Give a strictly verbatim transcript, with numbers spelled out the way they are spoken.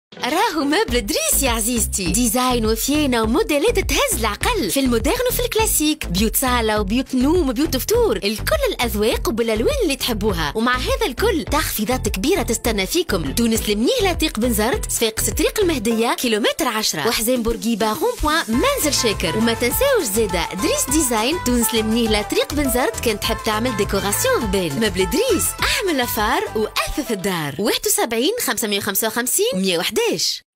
راهو مبل دريس يا عزيزتي، ديزاين وفيانة وموديلات تهز العقل، في المودرن وفي الكلاسيك، بيوت صالة وبيوت نوم وبيوت فطور، الكل الأذواق وبالألوان اللي تحبوها. ومع هذا الكل تخفيضات كبيرة تستنى فيكم. تونس المنيهلة طريق بنزرت، صفاقس طريق المهدية كيلومتر عشرة، وحزام بورقيبة رون بوان منزل شاكر. وما تنساوش زادة دريس ديزاين تونس المنيهلة طريق بنزرت كانت تحب تعمل ديكوراسيون هبال. مبل دريس احمل الافار واثث الدار. واحد وسبعين خمسمية وخمسة وخمسين مية وحداش.